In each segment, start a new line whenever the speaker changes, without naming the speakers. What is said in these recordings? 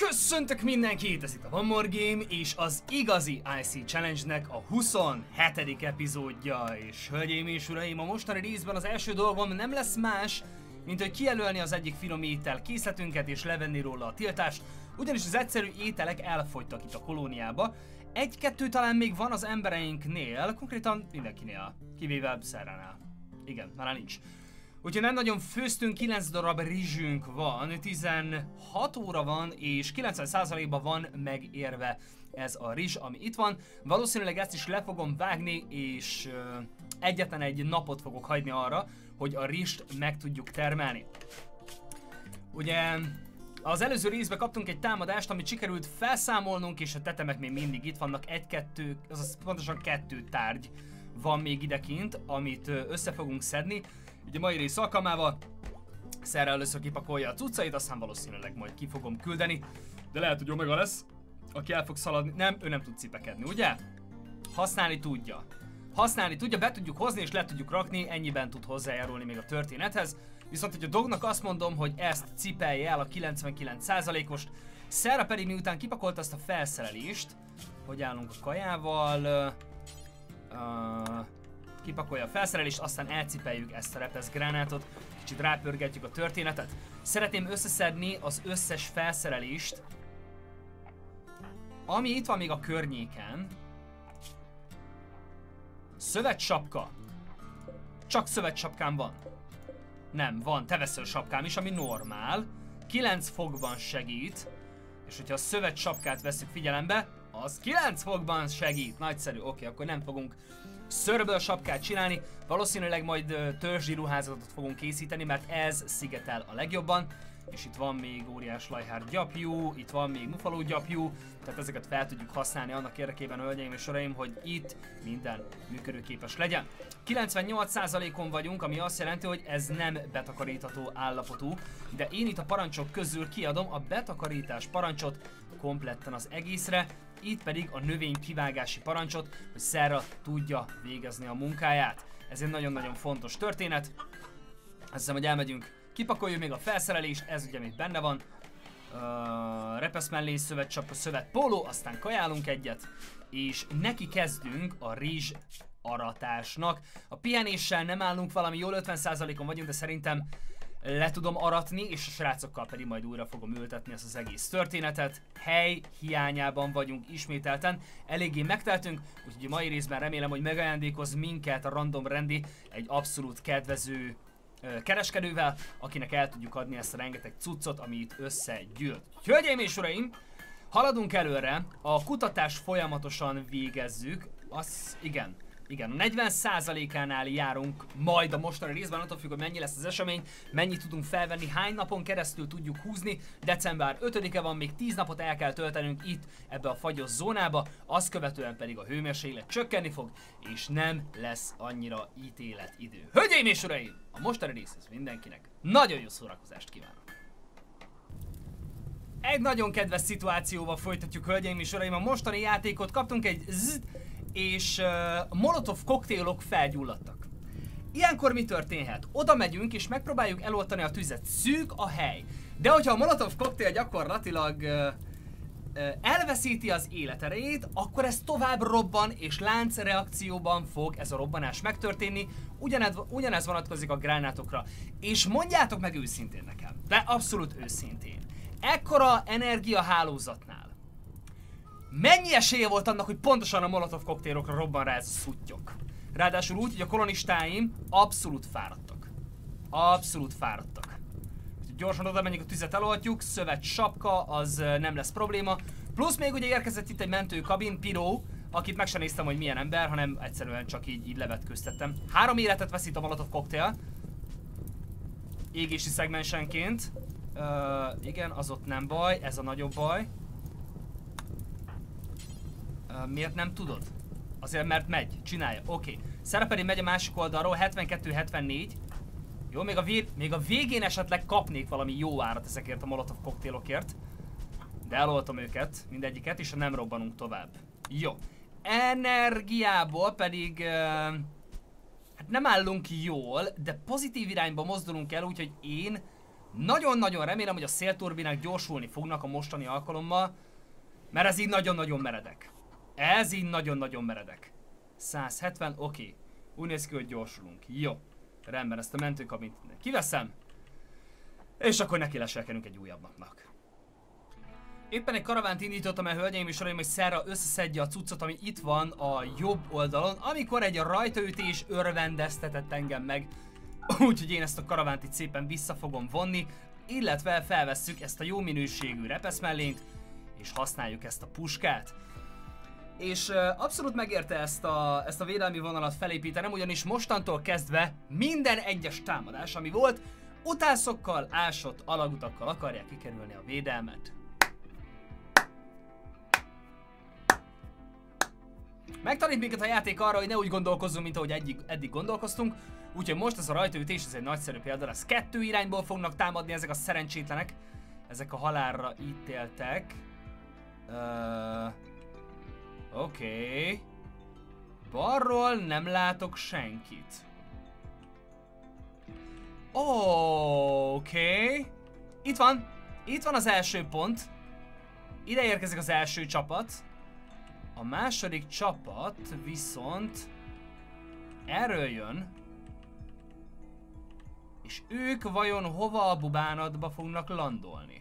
Köszöntök mindenkit! Ez itt a One More Game és az igazi IC Challenge-nek a 27. epizódja. És hölgyeim és uraim, a mostani részben az első dolgom nem lesz más, mint hogy kijelölni az egyik finom étel készletünket és levenni róla a tiltást, ugyanis az egyszerű ételek elfogytak itt a kolóniába. Egy-kettő talán még van az embereinknél, konkrétan mindenkinél, kivéve Szerránál. Igen, már nincs. Úgyhogy nem nagyon főztünk, 9 darab rizsünk van, 16 óra van, és 90%-ban van megérve ez a rizs, ami itt van. Valószínűleg ezt is le fogom vágni, és egyetlen egy napot fogok hagyni arra, hogy a rizst meg tudjuk termelni. Ugye az előző részben kaptunk egy támadást, amit sikerült felszámolnunk, és a tetemek még mindig itt vannak, egy-kettő, azaz pontosan 2 tárgy van még idekint, amit össze fogunk szedni. Ugye mai rész alkalmával Szerre először kipakolja a cuccait, aztán valószínűleg majd ki fogom küldeni. De lehet, hogy Omega lesz, aki el fog szaladni. Nem, ő nem tud cipekedni, ugye? Használni tudja. Használni tudja, be tudjuk hozni és le tudjuk rakni, ennyiben tud hozzájárulni még a történethez. Viszont, hogy a dognak azt mondom, hogy ezt cipelje el a 99%-ost, Szerre pedig miután kipakolta azt a felszerelést, hogy állunk a kajával, kipakolja a felszerelést, aztán elcipeljük ezt a repeszgránátot, kicsit rápörgetjük a történetet. Szeretném összeszedni az összes felszerelést, ami itt van még a környéken. Szövetsapka. Csak szövetsapkám van. Nem, van tevesző sapkám is, ami normál. 9 fokban segít. És hogyha a szövetsapkát veszük figyelembe, az 9 fokban segít. Nagyszerű, oké, akkor nem fogunk szörből sapkát csinálni, valószínűleg majd törzsi ruházatot fogunk készíteni, mert ez szigetel a legjobban. És itt van még óriás lajhár gyapjú, itt van még mufaló gyapjú, tehát ezeket fel tudjuk használni annak érdekében, hölgyeim és uraim, hogy itt minden működőképes legyen. 98%-on vagyunk, ami azt jelenti, hogy ez nem betakarítható állapotú, de én itt a parancsok közül kiadom a betakarítás parancsot kompletten az egészre, itt pedig a növény kivágási parancsot, hogy Szerra tudja végezni a munkáját. Ez egy nagyon-nagyon fontos történet. Azt hiszem, hogy elmegyünk, kipakoljuk még a felszerelést, ez ugye még benne van. Repeszmellény, szövetcsapka, szövetpóló, aztán kajálunk egyet, és neki kezdünk a rizs aratásnak. A pihenéssel nem állunk valami jól, 50%-on vagyunk, de szerintem le tudom aratni, és a srácokkal pedig majd újra fogom ültetni ezt az egész történetet. Hely hiányában vagyunk ismételten, eléggé megteltünk, úgyhogy a mai részben remélem, hogy megajándékoz minket a Random Randy egy abszolút kedvező kereskedővel, akinek el tudjuk adni ezt a rengeteg cuccot, ami itt összegyűlt. Hölgyeim és uraim, haladunk előre, a kutatást folyamatosan végezzük, igen, a 40%-ánál járunk majd a mostani részben, attól függ, hogy mennyi lesz az esemény, mennyit tudunk felvenni, hány napon keresztül tudjuk húzni. December 5-e van, még 10 napot el kell töltenünk itt ebbe a fagyos zónába, azt követően pedig a hőmérséklet csökkenni fog, és nem lesz annyira ítéletidő. Hölgyeim és uraim, a mostani részhez mindenkinek nagyon jó szórakozást kívánok! Egy nagyon kedves szituációval folytatjuk, hölgyeim és uraim, a mostani játékot kaptunk egy és molotov koktélok felgyulladtak. Ilyenkor mi történhet? Oda megyünk és megpróbáljuk eloltani a tüzet. Szűk a hely. De hogyha a molotov koktél gyakorlatilag elveszíti az életerejét, akkor ez tovább robban és láncreakcióban fog ez a robbanás megtörténni. Ugyanez vonatkozik a gránátokra. És mondjátok meg őszintén nekem, de abszolút őszintén, ekkora energiahálózatnál mennyi esélye volt annak, hogy pontosan a molotov koktélokra robban rá ez a szuttyok? Ráadásul úgy, hogy a kolonistáim abszolút fáradtak. Abszolút fáradtak. Gyorsan oda menjünk, a tüzet eloltjuk, szövet sapka, az nem lesz probléma. Plusz még ugye érkezett itt egy mentőkabin, Piró, akit meg sem néztem, hogy milyen ember, hanem egyszerűen csak így levetkőztettem. 3 életet veszít a molotov koktél. Égési szegmensenként. Igen, az ott nem baj, ez a nagyobb baj. Miért nem tudod? Azért mert megy, csinálja, oké. Szerre pedig megy a másik oldalról, 72-74. Jó, még a végén esetleg kapnék valami jó árat ezekért a molotov koktélokért. De eloltom őket, mindegyiket, és nem robbanunk tovább. Jó. Energiából pedig hát nem állunk jól, de pozitív irányba mozdulunk el, úgyhogy én Nagyon-nagyon remélem, hogy a szélturbinák gyorsulni fognak a mostani alkalommal, mert ez így nagyon-nagyon meredek. Ez így nagyon-nagyon meredek. 170, oké. Úgy néz ki, hogy gyorsulunk. Jó. Rendben, ezt a mentőkabint kiveszem. És akkor neki leselkedünk egy újabb napnak. Éppen egy karavánt indítottam el, hölgyeim és uraim, hogy Szerra összeszedje a cuccot, ami itt van a jobb oldalon, amikor egy rajtaütés örvendeztetett engem meg. Úgyhogy én ezt a karavánt itt szépen vissza fogom vonni, illetve felvesszük ezt a jó minőségű repeszmellényt, és használjuk ezt a puskát. És abszolút megérte ezt a védelmi vonalat felépítenem, ugyanis mostantól kezdve minden egyes támadás, ami volt, utászokkal, ásott alagutakkal akarják kikerülni a védelmet. Megtanít minket a játék arra, hogy ne úgy gondolkozzunk, mint ahogy eddig gondolkoztunk, úgyhogy most ez a rajtaütés, ez egy nagyszerű példa lesz. 2 irányból fognak támadni ezek a szerencsétlenek. Ezek a halálra ítéltek. Oké. Balról nem látok senkit. Oké. Itt van. Itt van az első pont. Ide érkezik az első csapat. A második csapat viszont erről jön. És ők vajon hova a bubánatba fognak landolni?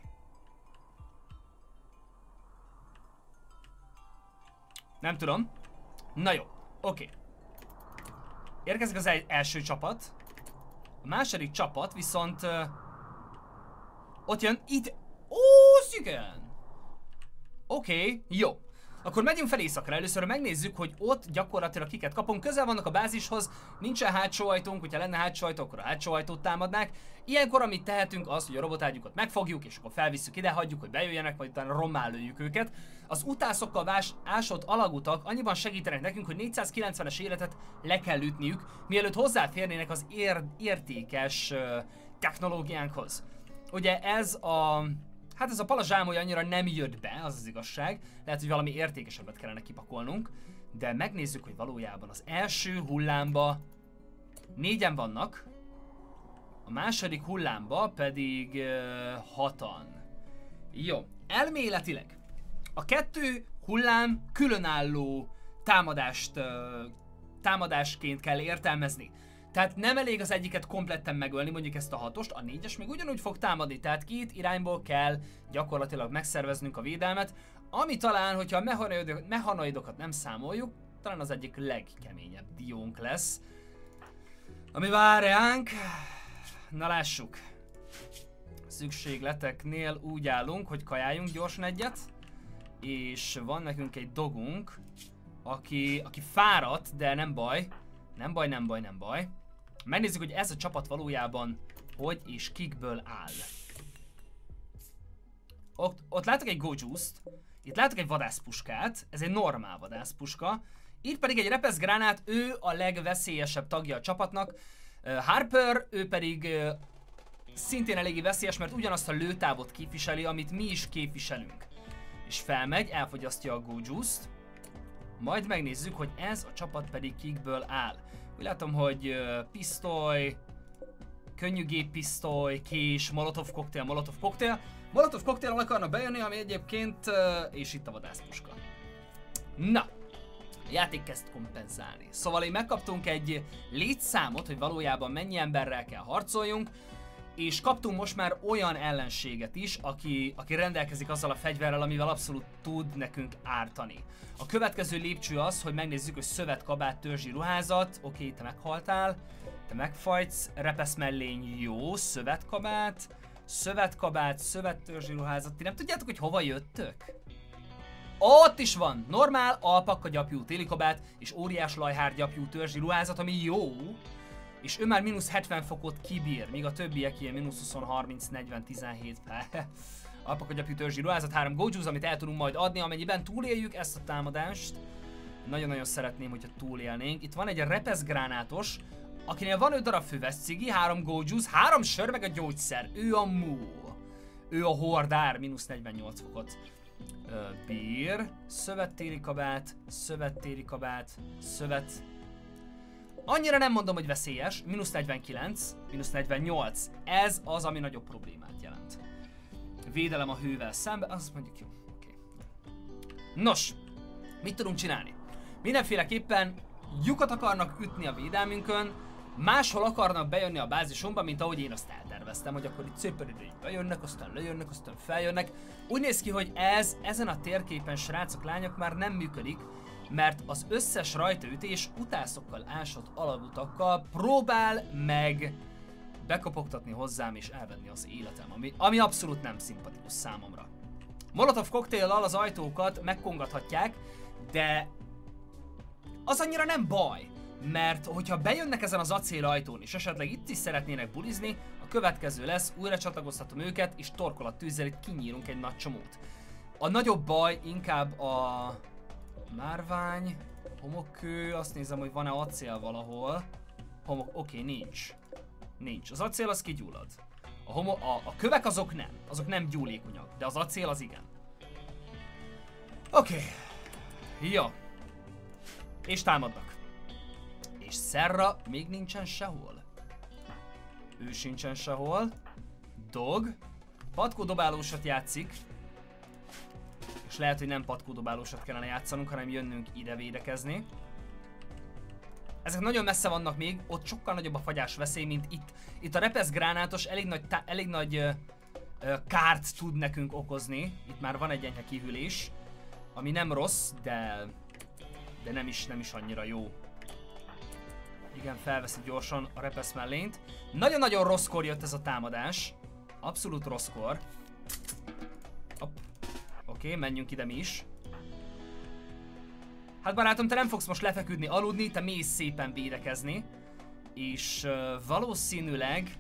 Nem tudom. Na jó, oké. Érkezik az első csapat. A második csapat viszont ott jön itt. Ó, szüken! Oké, jó. Akkor megyünk fel északra. Először megnézzük, hogy ott gyakorlatilag kiket kapunk. Közel vannak a bázishoz, nincsen hátsó ajtónk, hogyha lenne hátsó ajtó, akkor a hátsó ajtót támadnák. Ilyenkor amit tehetünk az, hogy a robotágyukat megfogjuk, és akkor felvisszük ide, hagyjuk, hogy bejöjjenek, majd utána rommá lőjük őket. Az utászokkal ásott alagutak annyiban segítenek nekünk, hogy 490-es életet le kell ütniük, mielőtt hozzáférnének az értékes technológiánkhoz. Ugye ez a... Hát ez a palazsámoly annyira nem jött be, az az igazság. Lehet, hogy valami értékesebbet kellene kipakolnunk. De megnézzük, hogy valójában az első hullámba 4-en vannak. A második hullámba pedig 6-an. Jó, elméletileg a 2 hullám különálló támadásként kell értelmezni. Tehát nem elég az egyiket kompletten megölni, mondjuk ezt a 6-ost, a 4-es még ugyanúgy fog támadni, tehát 2 irányból kell gyakorlatilag megszerveznünk a védelmet, ami talán, hogyha a mechanoidokat nem számoljuk, talán az egyik legkeményebb diónk lesz. Ami vár ránk, na lássuk. Szükségleteknél úgy állunk, hogy kajáljunk gyorsan egyet, és van nekünk egy dogunk, aki fáradt, de nem baj. Nem baj. Megnézzük, hogy ez a csapat valójában hogy és kikből áll. Ott látok egy Gojuice-t, itt látok egy vadászpuskát, ez egy normál vadászpuska. Itt pedig egy repeszgránát, ő a legveszélyesebb tagja a csapatnak. Harper, ő pedig szintén eléggé veszélyes, mert ugyanazt a lőtávot képviseli, amit mi is képviselünk. És felmegy, elfogyasztja a Gojuice-t. Majd megnézzük, hogy ez a csapat pedig kikből áll. Úgy látom, hogy pisztoly, könnyű géppisztoly, kés, molotov koktél. Molotov koktéllal akarnak bejönni, ami egyébként... és itt a vadászpuska. Na, a játék kezd kompenzálni. Szóval így megkaptunk egy létszámot, hogy valójában mennyi emberrel kell harcoljunk, és kaptunk most már olyan ellenséget is, aki rendelkezik azzal a fegyverrel, amivel abszolút tud nekünk ártani. A következő lépcső az, hogy megnézzük, hogy szövetkabát, törzsi ruházat. Oké, te meghaltál, te megfajtsz, repeszmellény jó, szövetkabát, szövettörzsi ruházat. Ti nem tudjátok, hogy hova jöttök? Ott is van! Normál, alpakka gyapjú télikabát és óriás lajhár gyapjú törzsi ruházat, ami jó. És ő már mínusz 70 fokot kibír, míg a többiek ilyen mínusz 20, 30, 40, 17. Alpaka gyapjú törzsi ruházat, 3 Gojuice, amit el tudunk majd adni, amennyiben túléljük ezt a támadást. Nagyon-nagyon szeretném, hogyha túlélnénk. Itt van egy repeszgránátos, akinél van 5 darab füveszcigi, 3 Gojuice, 3 sör meg a gyógyszer. Ő a Mule. Ő a hordár, mínusz 48 fokot bír. Szövettéri kabát, szövet. Annyira nem mondom, hogy veszélyes, -49, -48. Ez az, ami nagyobb problémát jelent. Védelem a hővel szembe, az mondjuk jó. Okay. Nos, mit tudunk csinálni? Mindenféleképpen lyukat akarnak ütni a védelmünkön, máshol akarnak bejönni a bázisomba, mint ahogy én azt elterveztem, hogy akkor itt szépen ide bejönnek, aztán lejönnek, aztán feljönnek. Úgy néz ki, hogy ez ezen a térképen, srácok, lányok, már nem működik, mert az összes rajtaütés utászokkal ásott alagutakkal próbál meg bekopogtatni hozzám és elvenni az életem, ami abszolút nem szimpatikus számomra. Molotov koktéllal az ajtókat megkongathatják, de az annyira nem baj, mert hogyha bejönnek ezen az acélajtón és esetleg itt is szeretnének bulizni, a következő lesz, újra csatlakoztatom őket és torkolattűzzel itt kinyírunk egy nagy csomót. A nagyobb baj inkább a márvány, homokkő, azt nézem, hogy van-e acél valahol. Oké, nincs. Nincs. Az acél az kigyullad. A kövek azok nem gyúlékonyak, de az acél az igen. Oké. Jó. És támadnak. És Serra még nincsen sehol. Ő sincsen sehol. Dog. Patkódobálósat játszik. És lehet, hogy nem patkódobálósat kellene játszanunk, hanem jönnünk ide védekezni. Ezek nagyon messze vannak még, ott sokkal nagyobb a fagyás veszély, mint itt. Itt a repeszgránátos elég nagy kárt tud nekünk okozni. Itt már van egy enyhe kihűlés, ami nem rossz, de nem is annyira jó. Igen, felveszi gyorsan a repesz mellényt. Nagyon-nagyon rosszkor jött ez a támadás. Abszolút rosszkor. Oké, menjünk ide mi is. Hát barátom, te nem fogsz most lefeküdni, aludni, te mész szépen védekezni. És valószínűleg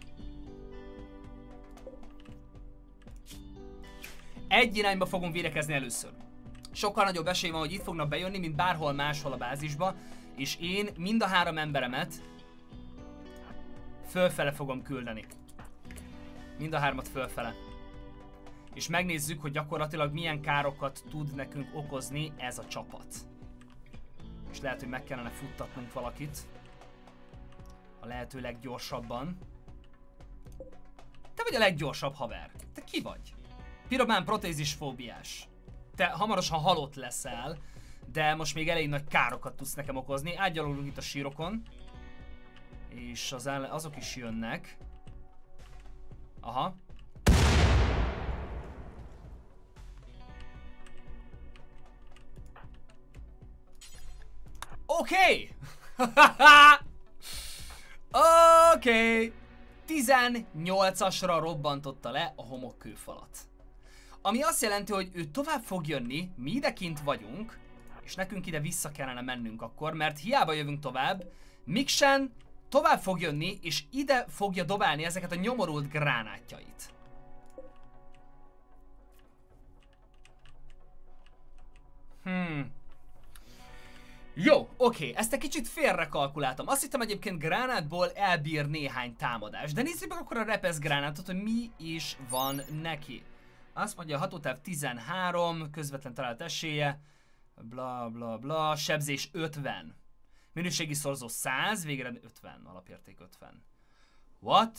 egy irányba fogunk védekezni először. Sokkal nagyobb esély van, hogy itt fognak bejönni, mint bárhol máshol a bázisba. És én mind a 3 emberemet fölfele fogom küldeni. Mind a 3-at fölfele. És megnézzük, hogy gyakorlatilag milyen károkat tud nekünk okozni ez a csapat. És lehet, hogy meg kellene futtatnunk valakit. A lehető leggyorsabban. Te vagy a leggyorsabb haver. Te ki vagy? Piromán protézis fóbiás. Te hamarosan halott leszel, de most még elég nagy károkat tudsz nekem okozni. Átgyalulunk itt a sírokon. És azok is jönnek. Aha. Oké! Oké! 18-asra robbantotta le a homokkőfalat. Ami azt jelenti, hogy ő tovább fog jönni, mi ide kint vagyunk, és nekünk ide vissza kellene mennünk akkor, mert hiába jövünk tovább, Miksen tovább fog jönni, és ide fogja dobálni ezeket a nyomorult gránátjait. Jó, oké, ezt egy kicsit félre kalkuláltam. Azt hittem egyébként gránátból elbír néhány támadás. De nézzük meg akkor a repesz gránátot, hogy mi is van neki. Azt mondja, hatótáv 13, közvetlen találat esélye, bla bla bla, sebzés 50. Minőségi szorzó 100, végre 50, alapérték 50. What?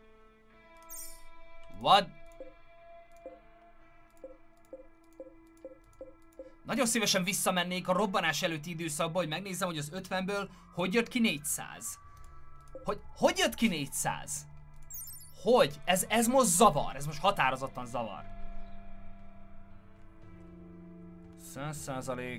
What? Nagyon szívesen visszamennék a robbanás előtti időszakba, hogy megnézzem, hogy az 50-ből hogy jött ki 400. Hogy jött ki 400? Hogy? Ez most zavar, ez most határozottan zavar. 100%.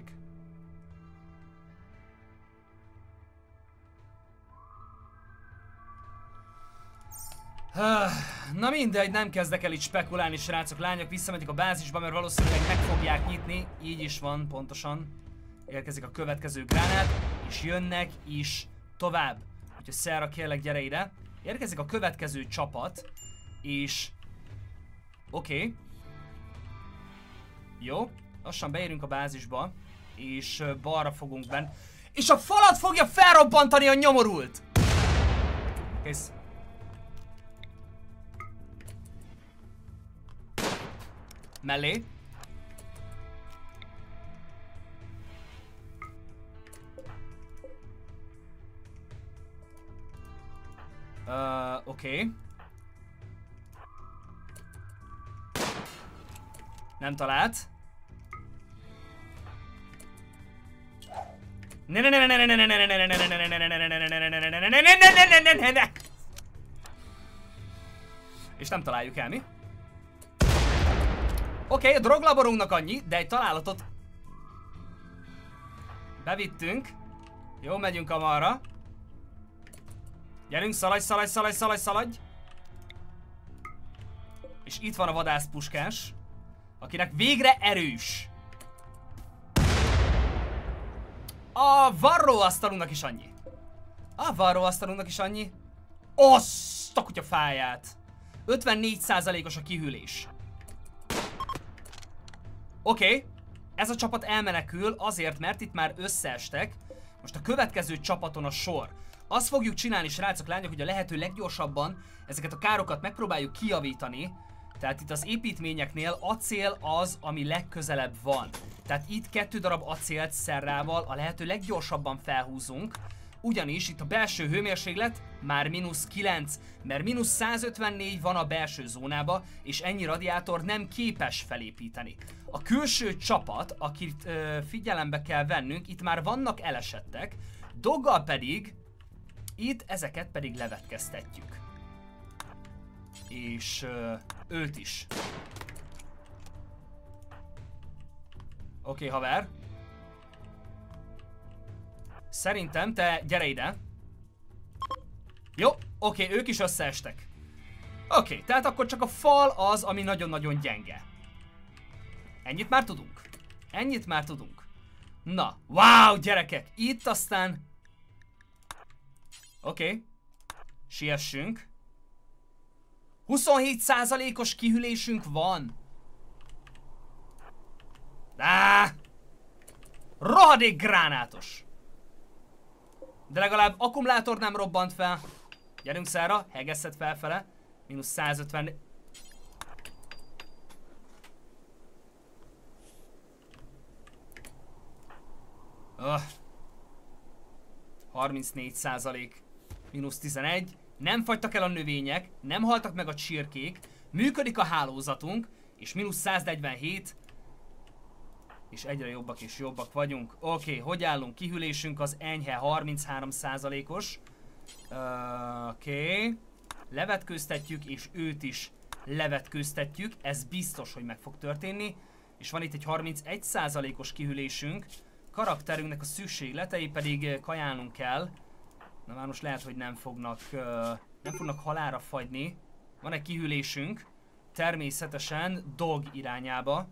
Na mindegy, nem kezdek el itt spekulálni, srácok, lányok, visszamentik a bázisba, mert valószínűleg meg fogják nyitni. Így is van, pontosan. Érkezik a következő gránát, és jönnek is tovább. Úgyhogy Serra, kérlek, gyere ide. Érkezik a következő csapat, és... Oké. Jó, lassan beérünk a bázisba, és balra fogunk benn. És a falat fogja felrobbantani a nyomorult! Kész. Mellé. Oké. Nem talált. És nem találjuk el mi. Oké, a droglaborunknak annyi, de egy találatot bevittünk. Jó, megyünk amarra. Gyerünk, szaladj, szaladj, szaladj, szaladj, szaladj. És itt van a vadászpuskás, akinek végre erős. A varróasztalunknak is annyi. A varróasztalunknak is annyi. Azt a kutya fáját. 54%-os a kihűlés. Oké. Ez a csapat elmenekül azért, mert itt már összeestek. Most a következő csapaton a sor. Azt fogjuk csinálni, srácok, lányok, hogy a lehető leggyorsabban ezeket a károkat megpróbáljuk kijavítani. Tehát itt az építményeknél acél az, ami legközelebb van. Tehát itt 2 darab acélt szerrával a lehető leggyorsabban felhúzunk. Ugyanis itt a belső hőmérséklet már -9, mert -154 van a belső zónába, és ennyi radiátor nem képes felépíteni. A külső csapat, akit figyelembe kell vennünk, itt már vannak elesettek, Doggal pedig itt ezeket pedig levetkeztetjük. És őt is. Oké, haver. Szerintem te gyere ide. Jó, oké, ők is összeestek. Oké, tehát akkor csak a fal az, ami nagyon-nagyon gyenge. Ennyit már tudunk. Ennyit már tudunk. Na, wow, gyerekek, itt aztán... Oké. Siessünk. 27%-os kihűlésünk van. Rohadék gránátos. De legalább akkumulátor nem robbant fel. Gyerünk szára, hegeszed felfele. -150. Oh. 34%. -11. Nem fagytak el a növények, nem haltak meg a csirkék, működik a hálózatunk, és -147. És egyre jobbak és jobbak vagyunk. Oké, hogy állunk? Kihűlésünk az enyhe 33%-os. Oké. Levetkőztetjük, és őt is levetkőztetjük. Ez biztos, hogy meg fog történni. És van itt egy 31%-os kihűlésünk. Karakterünknek a szükségletei pedig kajálnunk kell. Na már most lehet, hogy nem fognak halálra fagyni. Van egy kihűlésünk. Természetesen Dog irányába.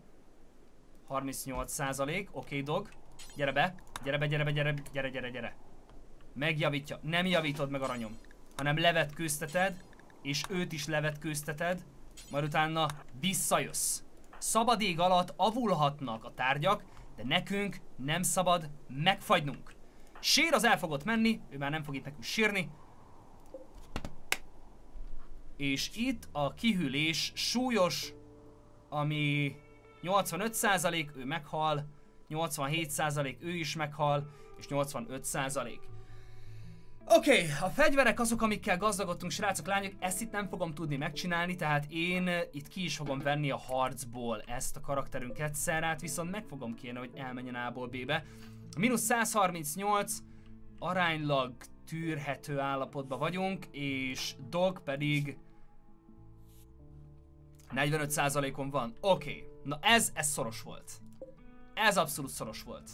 38%. Oké, Dog. Gyere be. Gyere be, gyere be, gyere, gyere, gyere, gyere. Megjavítja. Nem javítod meg, aranyom. Hanem levetkőzteted. És őt is levetkőzteted. Majd utána visszajössz. Szabad ég alatt avulhatnak a tárgyak, de nekünk nem szabad megfagynunk. Sér az el fogott menni, ő már nem fog itt nekünk sírni. És itt a kihűlés súlyos, ami 85%, ő meghal, 87% ő is meghal, és 85%. Oké, a fegyverek azok, amikkel gazdagodtunk, srácok, lányok, ezt itt nem fogom tudni megcsinálni, tehát én itt ki is fogom venni a harcból ezt a karakterünket, Szerrát viszont meg fogom kérni, hogy elmenjen A-ból B-be. -138, aránylag tűrhető állapotban vagyunk, és Dog pedig 45%-on van. Oké, na ez szoros volt. Ez abszolút szoros volt.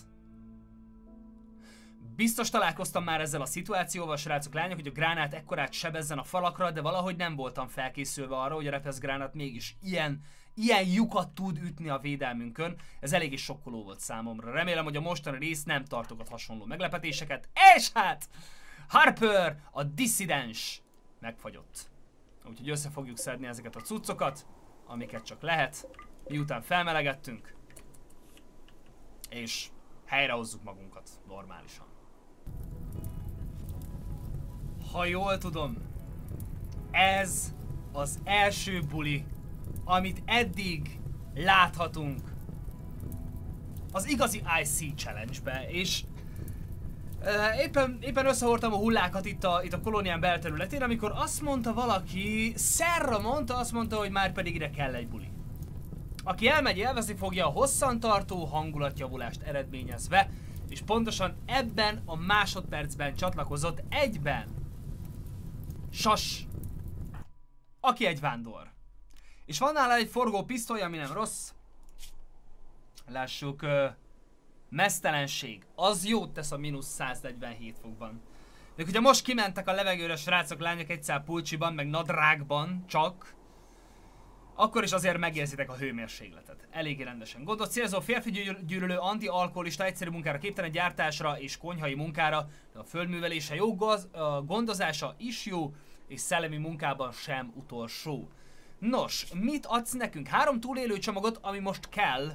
Biztos találkoztam már ezzel a szituációval, srácok, lányok, hogy a gránát ekkorát sebezzen a falakra, de valahogy nem voltam felkészülve arra, hogy a repesz gránát mégis ilyen lyukat tud ütni a védelmünkön. Ez eléggé sokkoló volt számomra. Remélem, hogy a mostani rész nem tartogat hasonló meglepetéseket. És hát Harper, a disszidens megfagyott. Úgyhogy össze fogjuk szedni ezeket a cuccokat, amiket csak lehet, miután felmelegettünk, és helyrehozzuk magunkat normálisan. Ha jól tudom, ez az első buli, amit eddig láthatunk az igazi IC Challenge-be, és Éppen összehordtam a hullákat itt a kolónián belterületén, amikor azt mondta valaki, Serra mondta, azt mondta, hogy már pedig ide kell egy buli. Aki elmegy, élvezni fogja a hosszantartó hangulatjavulást eredményezve, és pontosan ebben a másodpercben csatlakozott egyben Sas, aki egy vándor. És van nála egy forgó pisztoly, ami nem rossz. Lássuk, meztelenség. Az jót tesz a mínusz 147 fokban. De ugye most kimentek a levegőre srácok, lányok egyszer pulcsiban, meg nadrágban csak, akkor is azért megérzitek a hőmérsékletet. Eléggé rendesen. Gondot célzó férfi gyűlölő, anti-alkoholista, egyszerű munkára képtelen, gyártásra és konyhai munkára, de a földművelése jó, a gondozása is jó, és szellemi munkában sem utolsó. Nos, mit adsz nekünk? 3 túlélő csomagot, ami most kell,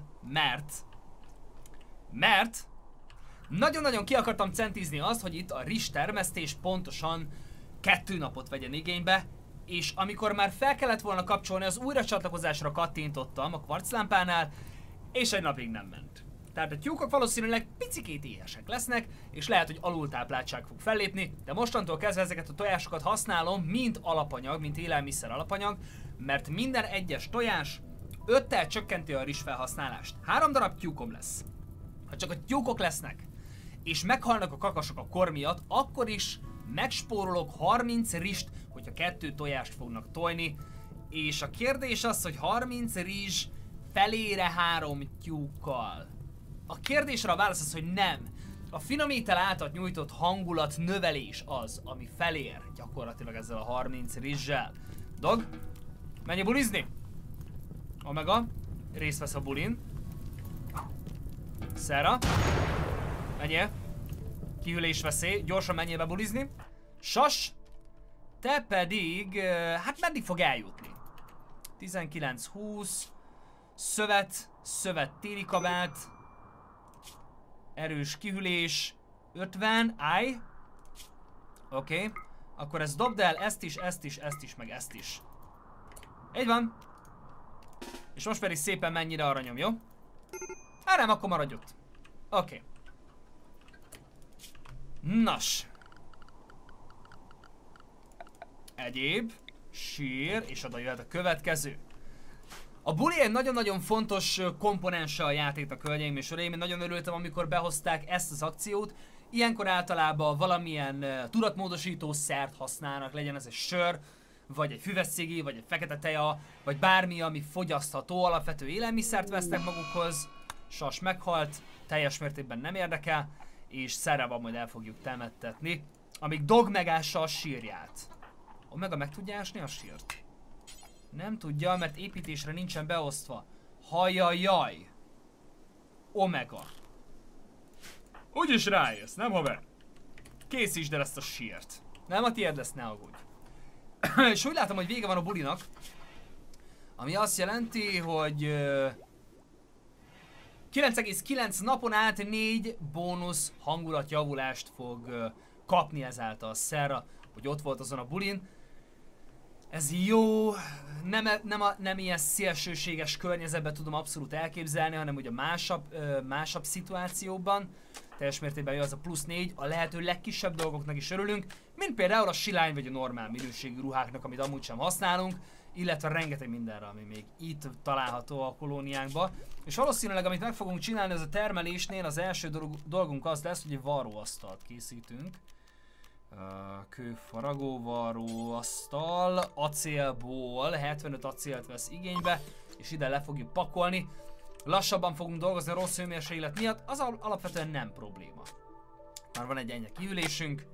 mert nagyon-nagyon ki akartam centizni azt, hogy itt a rizs termesztés pontosan 2 napot vegyen igénybe, és amikor már fel kellett volna kapcsolni, az újracsatlakozásra kattintottam a kvarclámpánál, és egy napig nem ment. Tehát a tyúkok valószínűleg picikét éhesek lesznek, és lehet, hogy alultápláltság fog fellépni, de mostantól kezdve ezeket a tojásokat használom, mint alapanyag, mint élelmiszer alapanyag, mert minden egyes tojás 5-tel csökkenti a rizs felhasználást. 3 darab tyúkom lesz. Ha csak a tyúkok lesznek, és meghalnak a kakasok a kor miatt, akkor is megspórolok 30 rizst, hogyha 2 tojást fognak tojni. És a kérdés az, hogy 30 rizs felére 3 tyúkkal. A kérdésre a válasz az, hogy nem. A finomítel által nyújtott hangulat növelés az, ami felér gyakorlatilag ezzel a 30 rizssel. Dog, menj bulizni! Omega, részt vesz a bulin. Serra, menjél. Kihűlés veszély, gyorsan menjél be bulizni. Sas, te pedig, hát meddig fog eljutni? 19-20, szövet téli kabát, erős kihűlés, 50, állj. Oké, akkor ezt dobd el, ezt is, meg ezt is. Így van. És most pedig szépen mennyire aranyom, jó? Hát nem, akkor maradj ott. Oké. Nos. Egyéb. Sír, és oda jöhet a következő. A buli egy nagyon-nagyon fontos komponense a játéknak, hölgyeim és uraim. Én nagyon örültem, amikor behozták ezt az akciót. Ilyenkor általában valamilyen tudatmódosító szert használnak, legyen ez egy sör, vagy egy füvesszégi, vagy egy fekete teja, vagy bármi, ami fogyasztható, alapvető élelmiszert vesznek magukhoz. Sas meghalt, teljes mértékben nem érdekel, és Serrával majd el fogjuk temettetni, amíg Dog megássa a sírját. Omega meg tudja ásni a sírt? Nem tudja, mert építésre nincsen beosztva. Hajajaj! Omega. Úgyis rájössz, nem haver? Készítsd el ezt a sírt. Nem a tiéd lesz, ne aggódj. És úgy látom, hogy vége van a bulinak. Ami azt jelenti, hogy 9,9 napon át 4 bónusz hangulatjavulást fog kapni ezáltal a Serra, hogy ott volt azon a bulin. Ez jó, nem ilyen szélsőséges környezetben tudom abszolút elképzelni, hanem ugye másabb szituációban. Teljes mértékben jó az a plusz 4, a lehető legkisebb dolgoknak is örülünk, mint például a silány vagy a normál minőségű ruháknak, amit amúgy sem használunk, illetve rengeteg mindenre, ami még itt található a kolóniánkban. És valószínűleg, amit meg fogunk csinálni ez a termelésnél, az első dolgunk az lesz, hogy egy varróasztalt készítünk. Kőfaragó varróasztal, acélból, 75 acélt vesz igénybe, és ide le fogjuk pakolni. Lassabban fogunk dolgozni a rossz hőmérséklet miatt, az alapvetően nem probléma. Már van egy ennyi kiülésünk.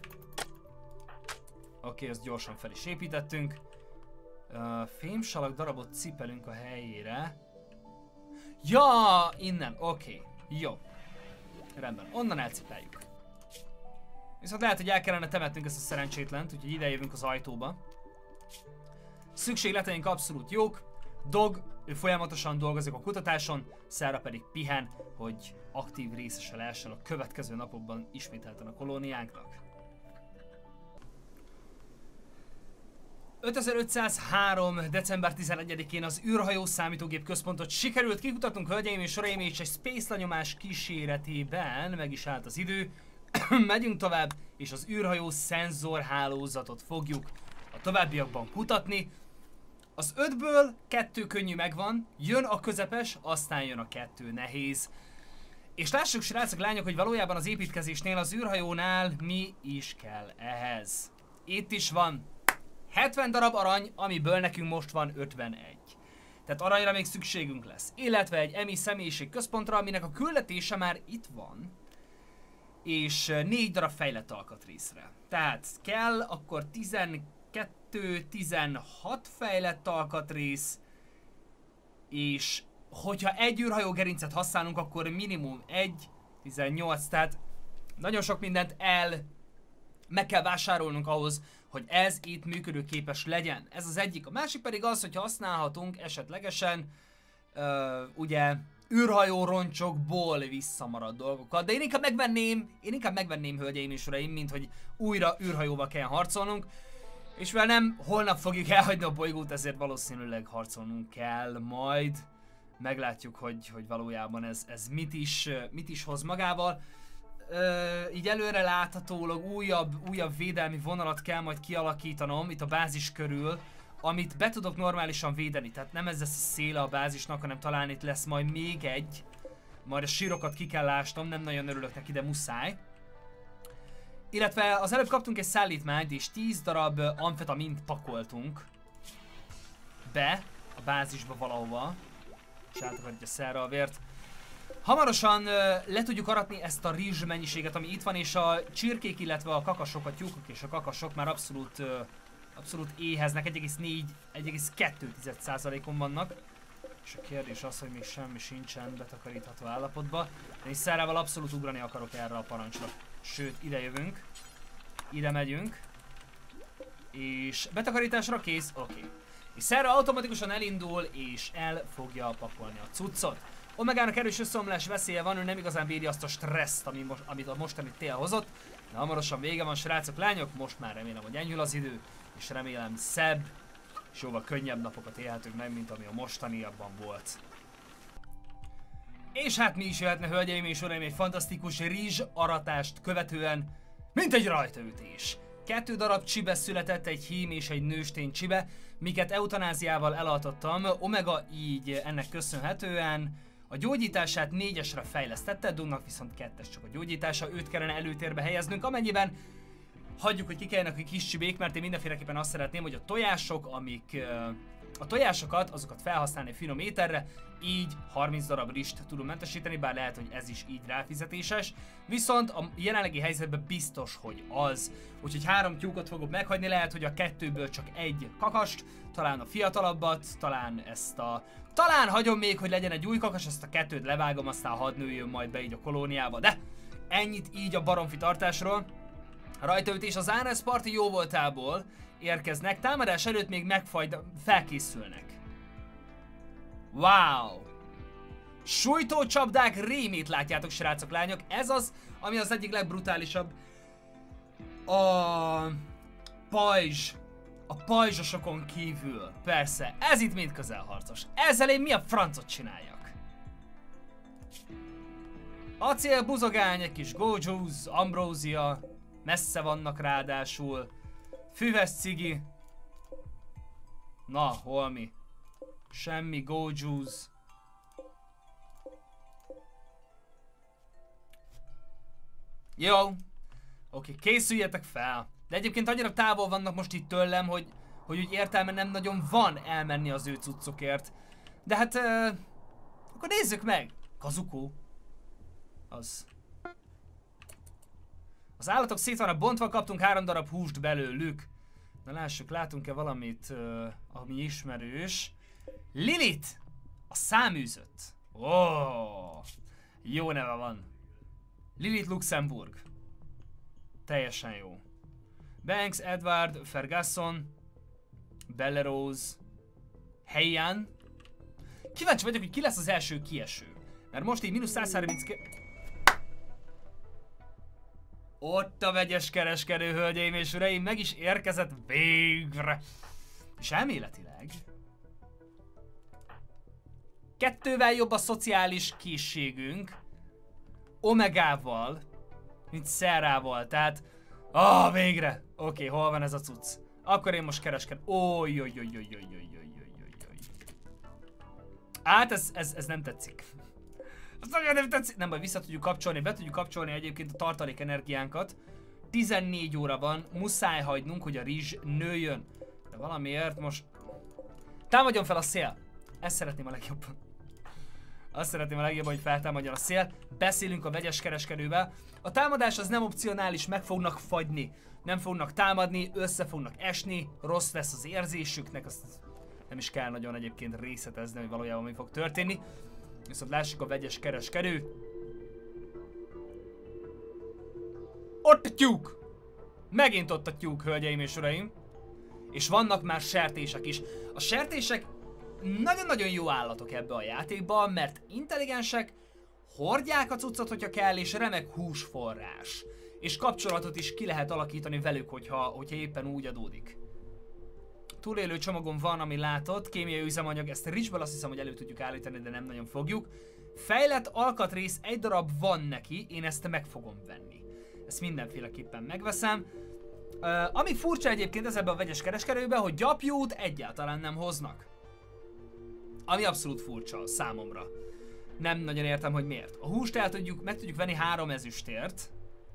Oké, ezt gyorsan fel is építettünk. Fémsalag darabot cipelünk a helyére. Ja, innen, oké, jó. Rendben, onnan elcipeljük. Viszont lehet, hogy el kellene temetnünk ezt a szerencsétlent, úgyhogy ide jövünk az ajtóba. Szükségleteink abszolút jók. Dog, ő folyamatosan dolgozik a kutatáson, Serra pedig pihen, hogy aktív részese lehessen a következő napokban ismételten a kolóniánknak. 5503. december 11-én az űrhajó számítógép központot sikerült kikutatnunk, hölgyeim és uraim, és egy space lenyomás kíséretében meg is állt az idő. Megyünk tovább, és az űrhajó szenzorhálózatot fogjuk a továbbiakban kutatni. Az 5-ből 2 könnyű megvan, jön a közepes, aztán jön a 2 nehéz. És lássuk, srácok, lányok, hogy valójában az építkezésnél, az űrhajónál mi is kell ehhez. Itt is van 70 darab arany, amiből nekünk most van 51. Tehát aranyra még szükségünk lesz. Illetve egy EMI személyiségközpontra, aminek a küldetése már itt van. És 4 darab fejlett alkatrészre. Tehát kell akkor 12-16 fejlett alkatrész. És hogyha egy űrhajógerincet használunk, akkor minimum 18. Tehát nagyon sok mindent meg kell vásárolnunk ahhoz, hogy ez itt működőképes legyen. Ez az egyik. A másik pedig az, hogy használhatunk esetlegesen ugye űrhajó roncsokból visszamaradt dolgokat. De én inkább megvenném, hölgyeim és uraim, mint hogy újra űrhajóval kell harcolnunk. És mivel nem holnap fogjuk elhagyni a bolygót, ezért valószínűleg harcolnunk kell majd. Meglátjuk, hogy valójában ez mit is hoz magával. Így előre láthatólag újabb védelmi vonalat kell majd kialakítanom itt a bázis körül, amit be tudok normálisan védeni. Tehát nem ez lesz a széle a bázisnak, hanem talán itt lesz majd még egy. Majd a sírokat ki kell lásnom, nem nagyon örülök neki, de muszáj. Illetve az előbb kaptunk egy szállítmányt, és 10 darab amfetamint pakoltunk be a bázisba valahova. És átakarítja szerre a vért. Hamarosan le tudjuk aratni ezt a rizs mennyiséget, ami itt van, és a csirkék, illetve a kakasok, a tyúkok és a kakasok már abszolút éheznek, 1,2%-on vannak. És a kérdés az, hogy még semmi sincsen betakarítható állapotban. Én szerrával abszolút ugrani akarok erre a parancsra. Sőt, ide jövünk. Ide megyünk. És betakarításra kész, oké. És szerre automatikusan elindul, és el fogja pakolni a cuccot. Omegának erős összeomlás veszélye van, ő nem igazán bírja azt a stresszt, amit a mostani tél hozott. De hamarosan vége van, srácok, lányok, most már remélem, hogy enyhül az idő, és remélem szebb, és jóval könnyebb napokat élhetünk meg, mint ami a mostaniakban volt. És hát mi is jöhetne, hölgyeim és uraim, egy fantasztikus rizs aratást követően, mint egy rajtaütés. 2 darab csibe született, egy hím és egy nőstény csibe, miket eutanáziával elaltattam. Omega így ennek köszönhetően a gyógyítását 4-esre fejlesztette, Dunnak viszont 2-es csak a gyógyítása, őt kellene előtérbe helyeznünk, amennyiben hagyjuk, hogy kikeljenek a kis csibék, mert én mindenféleképpen azt szeretném, hogy a tojások, a tojásokat, azokat felhasználni finom ételre, így 30 darab rizst tudom mentesíteni, bár lehet, hogy ez is így ráfizetéses. Viszont a jelenlegi helyzetben biztos, hogy az. Úgyhogy 3 tyúkot fogok meghagyni, lehet, hogy a 2-ből csak 1 kakast, talán a fiatalabbat, talán hagyom még, hogy legyen egy új kakas, ezt a 2-t levágom, aztán hadd nőjön majd be így a kolóniába. De ennyit így a baromfi tartásról. Rajtaütés az Ares parti jóvoltából érkeznek, támadás előtt még felkészülnek. Wow! Sújtócsapdák rémét látjátok, srácok, lányok, ez az, ami az egyik legbrutálisabb. A pajzsosokon kívül, persze, ez itt mind közelharcos. Ezzel én mi a francot csináljak? Acél, buzogány, egy kis Go-Juice, Ambrózia, messze vannak ráadásul. Füves cigi. Na, holmi. Semmi Go-Juice. Jó. Oké, készüljetek fel. De egyébként annyira távol vannak most itt tőlem, hogy úgy értelme nem nagyon van elmenni az ő cuccokért. De hát, akkor nézzük meg. Kazuko. Az állatok szét vannak bontva, kaptunk 3 darab húst belőlük. Na lássuk, látunk-e valamit, ami ismerős. Lilith! A száműzött. Jó neve van. Lilith Luxemburg. Teljesen jó. Banks, Edward, Ferguson, Bellerose, Heian. Kíváncsi vagyok, hogy ki lesz az első kieső. Mert most így -132... Ott a vegyes kereskedő, hölgyeim és uraim, meg is érkezett végre. És elméletileg 2-vel jobb a szociális készségünk, Omegával mint Szerával, tehát... végre! Oké, hol van ez a cucc? Akkor én most kereskedem. Hát ez nem tetszik. Ez nagyon nem tetszik. Nem baj, vissza tudjuk kapcsolni, be tudjuk kapcsolni egyébként a tartalék energiánkat. 14 óra van, muszáj hagynunk, hogy a rizs nőjön. De valamiért most... Támadjon fel a szél! Ezt szeretném a legjobban. Azt szeretném a legjobban, hogy feltámadjon a szél. Beszélünk a vegyes kereskedővel. A támadás az nem opcionális, meg fognak fagyni. Nem fognak támadni, össze fognak esni, rossz lesz az érzésüknek, azt nem is kell nagyon egyébként részletezni, hogy valójában mi fog történni. Viszont lássuk a vegyes kereskedőt. Ott a tyúk! Megint ott a tyúk, hölgyeim és uraim. És vannak már sertések is. A sertések nagyon-nagyon jó állatok ebbe a játékban, mert intelligensek, hordják a cuccot, hogyha kell, és remek húsforrás. És kapcsolatot is ki lehet alakítani velük, hogyha éppen úgy adódik. Túlélő csomagom van, ami látott, kémiai üzemanyag, ezt rizsből azt hiszem, hogy elő tudjuk állítani, de nem nagyon fogjuk. Fejlett alkatrész, egy darab van neki, én ezt meg fogom venni. Ezt mindenféleképpen megveszem. Ami furcsa egyébként ebben a vegyes kereskedőben, hogy gyapjút egyáltalán nem hoznak. Ami abszolút furcsa számomra. Nem nagyon értem, hogy miért. A húst meg tudjuk venni 3 ezüstért.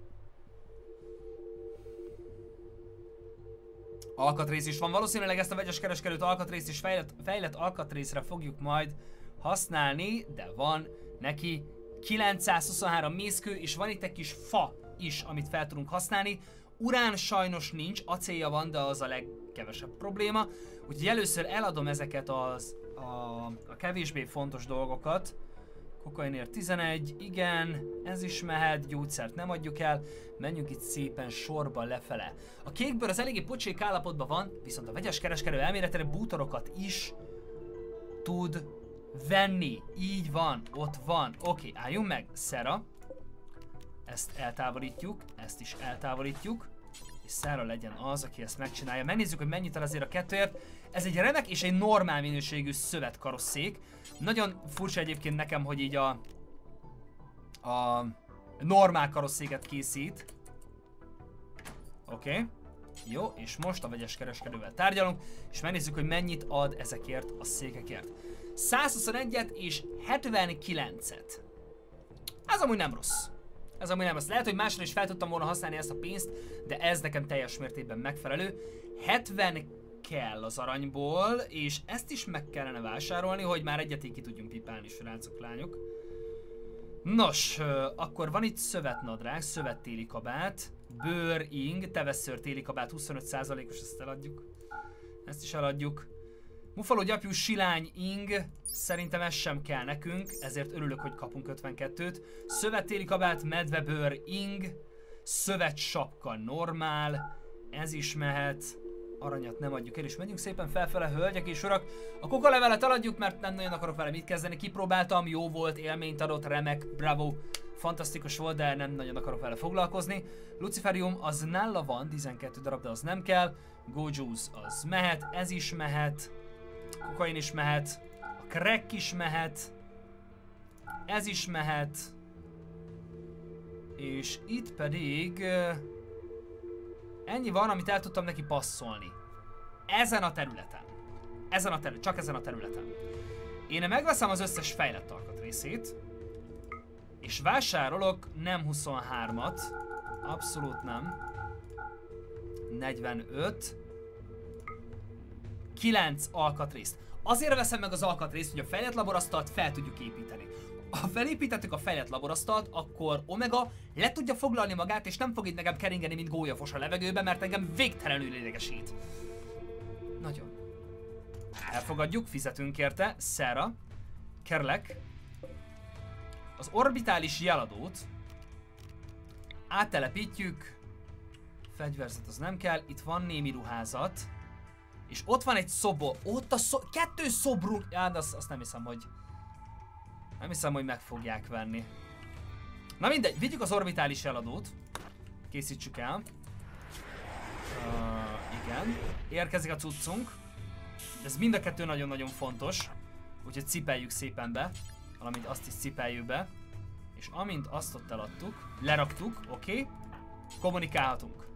Alkatrész is van. Valószínűleg ezt a vegyes kereskedőt alkatrészt és fejlett alkatrészre fogjuk majd használni, de van neki 923 mészkő, és van itt egy kis fa is, amit fel tudunk használni. Urán sajnos nincs, acélja van, de az a legkevesebb probléma. Úgyhogy először eladom ezeket a kevésbé fontos dolgokat. Kokainért 11, igen, ez is mehet, gyógyszert nem adjuk el, menjünk itt szépen sorba lefele. A kékbőr az eléggé pocsék állapotban van, viszont a vegyes kereskedő elméletére bútorokat is tud venni. Így van, ott van. Oké, álljunk meg, Szera. Ezt eltávolítjuk, ezt is eltávolítjuk. És Szera legyen az, aki ezt megcsinálja. Megnézzük, hogy mennyit ad azért a kettőért. Ez egy remek és egy normál minőségű szövetkarosszék. Nagyon furcsa egyébként nekem, hogy így a normál karosszéket készít. Oké. Jó, és most a vegyes kereskedővel tárgyalunk, és megnézzük, hogy mennyit ad ezekért a székekért. 121-et és 79-et. Ez amúgy nem rossz. Ez amúgy nem rossz. Lehet, hogy máshol is fel tudtam volna használni ezt a pénzt, de ez nekem teljes mértékben megfelelő. 70 kell az aranyból, és ezt is meg kellene vásárolni, hogy már egyetig ki tudjunk pipálni, srácok, lányok. Nos, akkor van itt szövetnadrág, szövettéli kabát, bőr-ing, teveszőr téli kabát 25%-os, ezt eladjuk. Ezt is eladjuk. Buffalo gyapjú silány ing, szerintem ez sem kell nekünk, ezért örülök, hogy kapunk 52-t. Szövettéli kabát, medvebőr ing, szövet sapka normál, ez is mehet. Aranyat nem adjuk el, és megyünk szépen felfele, hölgyek és urak. A kokalevelet eladjuk, mert nem nagyon akarok vele mit kezdeni. Kipróbáltam, jó volt, élményt adott, remek, bravo, fantasztikus volt, de nem nagyon akarok vele foglalkozni. Luciferium az nála van, 12 darab, de az nem kell. Go Juice az mehet, ez is mehet. Kokain is mehet. A crack is mehet. Ez is mehet. És itt pedig... ennyi van, amit el tudtam neki passzolni. Ezen a területen. Csak ezen a területen. Én megveszem az összes fejlett alkatrészét, és vásárolok nem 23-at, abszolút nem. 45. 9 alkatrészt. Azért veszem meg az alkatrészt, hogy a fejlett laborasztalt fel tudjuk építeni. Ha felépítettük a fejlett laborasztalt, akkor Omega le tudja foglalni magát, és nem fog itt nekem keringeni, mint gólyafos a levegőbe, mert engem végtelenül idegesít. Nagyon. Elfogadjuk, fizetünk érte. Szera. Kerlek. Az orbitális jeladót áttelepítjük. Fegyverzet az nem kell, itt van némi ruházat. És ott van egy szobor. Ott a 2 szobrunk. Ja, de azt nem hiszem, hogy... nem hiszem, hogy meg fogják venni. Na mindegy, vigyük az orbitális eladót. Készítsük el. Igen. Érkezik a cuccunk. Ez mind a kettő nagyon-nagyon fontos. Úgyhogy cipeljük szépen be. Valamint azt is cipeljük be. És És amint azt ott eladtuk, leraktuk, oké, kommunikálhatunk.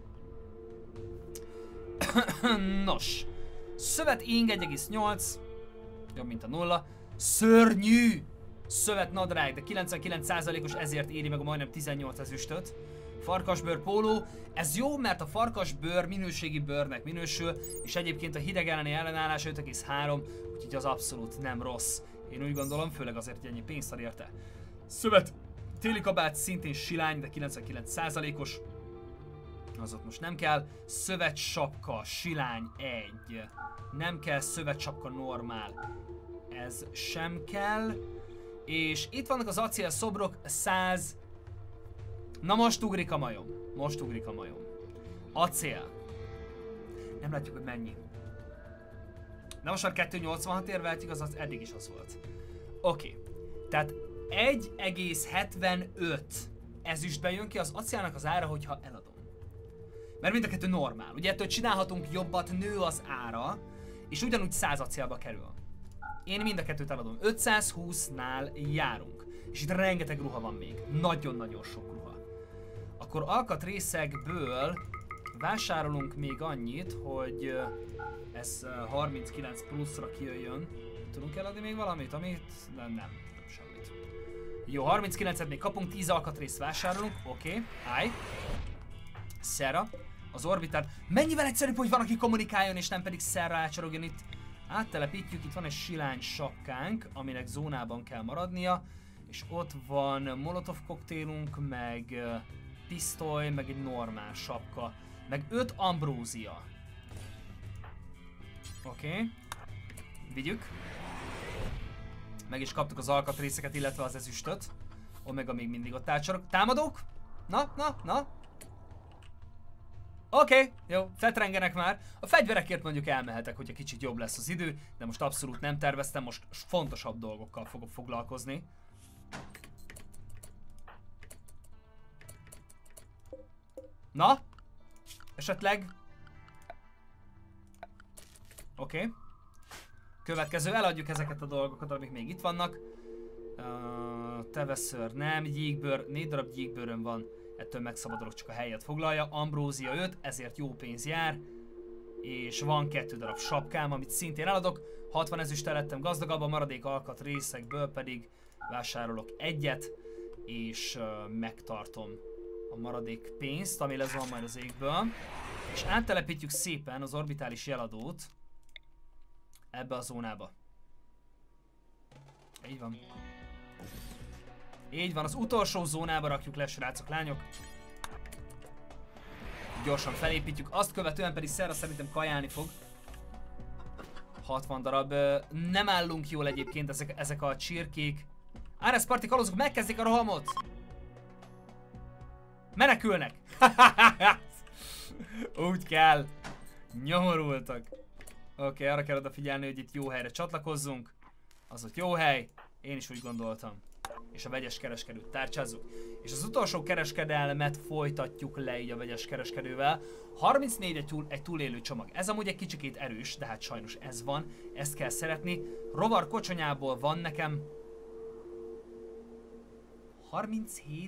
Nos, szövet ing 1,8, jobb mint a 0. Szörnyű! Szövet nadrág, de 99%-os, ezért éri meg a majdnem 18 ezüstöt. Farkasbőr póló, ez jó, mert a farkasbőr minőségi bőrnek minősül, és egyébként a hideg elleni ellenállás 5,3, úgyhogy az abszolút nem rossz. Én úgy gondolom, főleg azért, hogy ennyi pénzt ad érte. Szövet, téli kabát, szintén silány, de 99%-os. Az ott most nem kell. Szövet sapka, silány 1. Nem kell szövet sapka normál. Ez sem kell. És itt vannak az acél szobrok, 100. Na most ugrik a majom. Most ugrik a majom. Acél. Nem látjuk, hogy mennyi. Na most már 2,86 érveltjük, az eddig is az volt. Oké. Tehát 1,75 ezüstben jön ki az acélnak az ára, hogyha eladom. Mert mind a kettő normál. Ugye ettől csinálhatunk jobbat, nő az ára, és ugyanúgy 100 acélba kerül. Én mind a kettőt eladom. 520-nál járunk. És itt rengeteg ruha van még. Nagyon-nagyon sok ruha. Akkor alkatrészekből vásárolunk még annyit, hogy ez 39 pluszra kijöjjön. Tudunk eladni még valamit, amit? Nem semmit. Jó, 39-et még kapunk, 10 alkatrészt vásárolunk. Oké, állj. Szera. Az orbitál. Mennyivel egyszerűbb, hogy van, aki kommunikáljon, és nem pedig szerra átcsorogjon itt. Áttelepítjük, itt van egy silány sapkánk, aminek zónában kell maradnia. És ott van molotov koktélunk, meg pisztoly, meg egy normál sapka. Meg 5 ambrózia. Oké. Vigyük. Meg is kaptuk az alkatrészeket, illetve az ezüstöt. Omega még mindig ott átcsorog. Támadók? Na? Oké, jó, fetrengenek már. A fegyverekért mondjuk elmehetek, hogyha kicsit jobb lesz az idő, de most abszolút nem terveztem, most fontosabb dolgokkal fogok foglalkozni. Na? Esetleg? Oké. Következő, eladjuk ezeket a dolgokat, amik még itt vannak. Teveszőr nem, gyíkbőr, 4 darab gyíkbőröm van. Ettől megszabadulok, csak a helyet foglalja. Ambrózia 5, ezért jó pénz jár. És van 2 darab sapkám, amit szintén eladok. 60 ezüsttel lettem gazdagabb, a maradék alkatrészekből pedig vásárolok egyet. És megtartom a maradék pénzt, ami lesz van majd az égből. És áttelepítjük szépen az orbitális jeladót ebbe a zónába. Így van. Így van, az utolsó zónába rakjuk le, srácok, lányok. Gyorsan felépítjük, azt követően pedig Szerra szerintem kajálni fog. 60 darab. Nem állunk jól egyébként ezek a csirkék. Áres parti kalózok megkezdik a rohamot! Menekülnek! Úgy kell. Nyomorultak. Oké, arra kell odafigyelni, hogy itt jó helyre csatlakozzunk. Az ott jó hely. Én is úgy gondoltam. És a vegyes kereskedőt tárcsázzuk. És az utolsó kereskedelmet folytatjuk le így a vegyes kereskedővel. 34 egy túlélő csomag. Ez amúgy egy kicsikét erős, de hát sajnos ez van. Ezt kell szeretni. Rovar kocsonyából van nekem 37.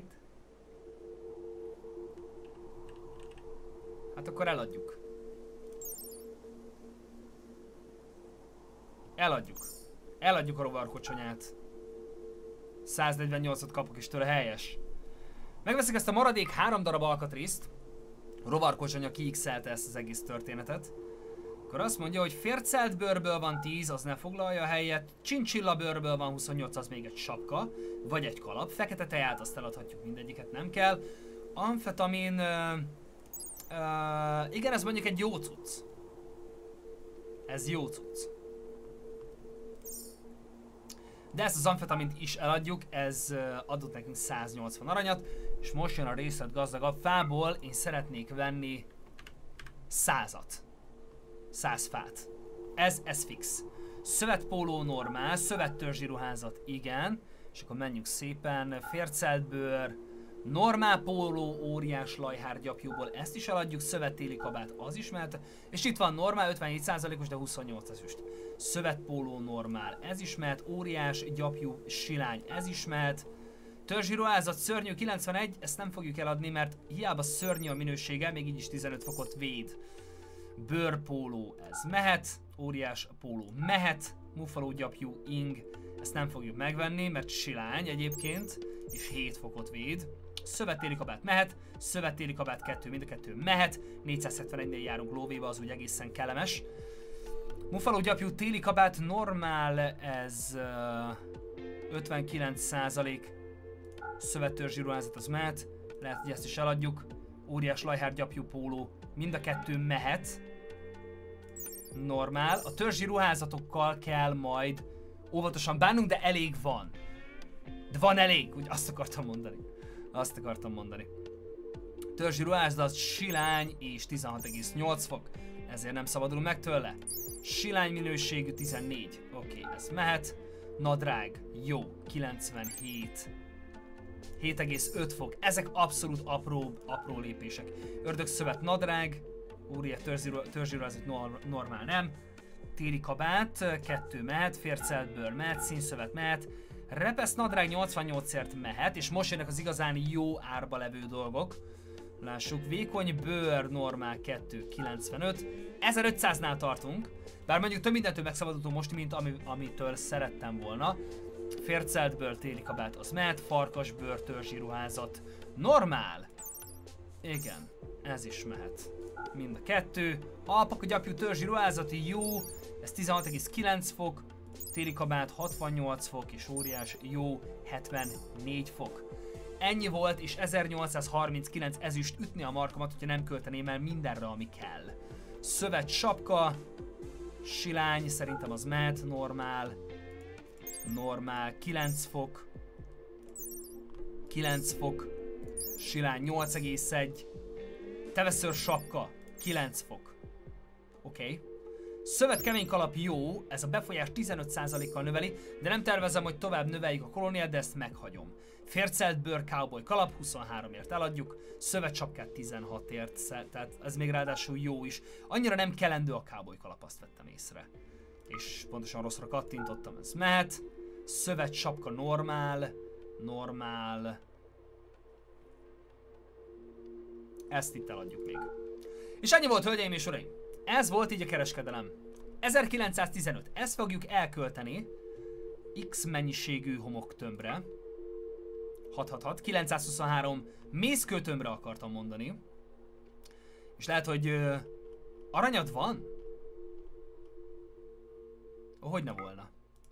Hát akkor eladjuk. Eladjuk a rovarkocsonyát. 148-at kapok is tőle, helyes. Megveszik ezt a maradék 3 darab alkatrészt. Rovarkocsonya kiixelte ezt az egész történetet. Akkor azt mondja, hogy fércelt bőrből van 10, az ne foglalja a helyet. Chinchilla bőrből van 28, az még egy sapka. Vagy egy kalap. Fekete teját, azt eladhatjuk, mindegyiket nem kell. Amfetamin... igen, ez mondjuk egy jó cucc. Ez jó cucc. De ezt az amfetamint is eladjuk, ez adott nekünk 180 aranyat, és most jön a részlet gazdagabb. Fából én szeretnék venni 100-at. 100 fát. Ez fix. Szövetpóló normál, szövettörzsi ruházat igen, és akkor menjünk szépen, fércelt bőr, normál póló, óriás lajhár gyapjúból, ezt is eladjuk, szövettéli kabát, az is mehet, és itt van normál, 57%-os, de 28 ezüst. Szövetpóló normál, ez is mehet, óriás gyapjú silány, ez is mehet, Törzsíruházat, szörnyű 91, ezt nem fogjuk eladni, mert hiába szörnyű a minősége, még így is 15 fokot véd. Bőrpóló, ez mehet. Óriás póló mehet. Muffaló gyapjú ing, ezt nem fogjuk megvenni, mert silány egyébként, és 7 fokot véd. Szövettéli kabát mehet, szövettéli kabát 2, mind a kettő mehet. 471-nél járunk lóvéba, az úgy egészen kellemes. Muffaló gyapjú téli kabát normál, ez 59%. Szövettörzsíruházat az mehet, lehet, hogy ezt is eladjuk. Óriás lajhár gyapjú póló, mind a kettő mehet. Normál. A törzsi ruházatokkal kell majd óvatosan bánnunk, de elég van. De van elég, úgy azt akartam mondani. Azt akartam mondani. Törzsi ruházat, silány és 16,8 fok. Ezért nem szabadulunk meg tőle. Silány minőségű 14. Oké, ez mehet. Nadrág, jó, 97. 7,5 fok. Ezek abszolút apró lépések. Ördögszövet, nadrág. Úriát törzsíruházat normál nem. Téli kabát, 2 mehet. Fércelt bőr mehet. Színszövet mehet. Repesz nadrág 88-ért mehet. És most jönnek az igazán jó árba levő dolgok. Lássuk, vékony bőr normál 2, 95. 1500-nál tartunk. Bár mondjuk több mindentől megszabadultunk most, mint amitől szerettem volna. Fércelt bőr, téli kabát, az mehet. Farkas bőr, törzsíruházat. Normál. Igen, ez is mehet. Mind a kettő. Alpaka gyapjú törzsíruházati jó. Ez 16,9 fok. Téli kabát 68 fok, és óriás jó 74 fok. Ennyi volt, és 1839 ezüst ütni a markamat, hogyha nem költeném el mindenre, ami kell. Szövet sapka. Silány, szerintem az mehet, normál. Normál, 9 fok. 9 fok. Silány 8,1. Teveszőr sapka, 9 fok. Oké. Szövet kemény kalap jó, ez a befolyás 15%-kal növeli, de nem tervezem, hogy tovább növeljük a kolóniát, de ezt meghagyom. Fércelt bőr cowboy kalap, 23-ért eladjuk, szövet sapkát 16-ért, tehát ez még ráadásul jó is. Annyira nem kelendő a cowboy kalap, azt vettem észre. És pontosan rosszra kattintottam, ez mehet. Szövet sapka normál. Normál. Ezt itt eladjuk még. És ennyi volt, hölgyeim és uraim. Ez volt így a kereskedelem. 1915. Ezt fogjuk elkölteni X mennyiségű homoktömbre. 666. 923 mészkőtömbre akartam mondani. És lehet, hogy aranyad van? Hogy ne volna.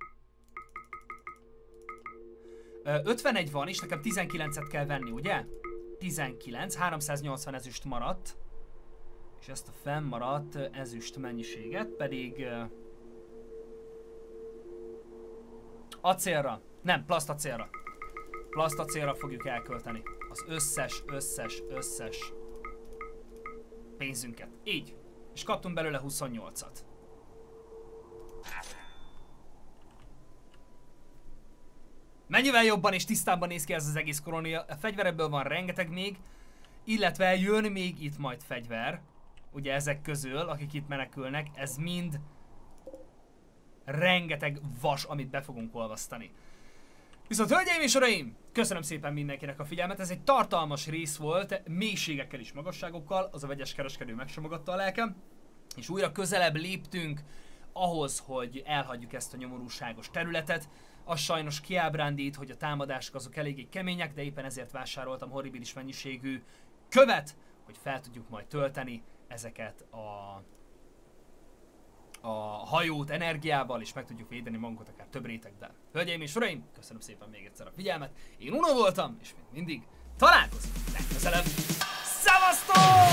51 van, és nekem 19-et kell venni, ugye? 19, 380 ezüst maradt. És ezt a fennmaradt ezüst mennyiséget pedig acélra, nem, plasztacélra. Plasztacélra fogjuk elkölteni az összes pénzünket. Így. És kaptunk belőle 28-at. Mennyivel jobban és tisztábban néz ki ez az egész kolónia. A fegyverekből van rengeteg még, illetve jön még itt majd fegyver. Ugye ezek közül, akik itt menekülnek, ez mind rengeteg vas, amit be fogunk olvasztani. Viszont hölgyeim és uraim, köszönöm szépen mindenkinek a figyelmet, ez egy tartalmas rész volt, mélységekkel és magasságokkal, az a vegyes kereskedő megsomogatta a lelkem, és újra közelebb léptünk ahhoz, hogy elhagyjuk ezt a nyomorúságos területet. Az sajnos kiábrándít, hogy a támadások azok eléggé kemények, de éppen ezért vásároltam horribilis mennyiségű követ, hogy fel tudjuk majd tölteni ezeket a hajót energiával, és meg tudjuk védeni magunkat akár több réteggel. Hölgyeim és uraim, köszönöm szépen még egyszer a figyelmet. Én Uno voltam, és mint mindig találkozunk legközelebb. Szevasztok!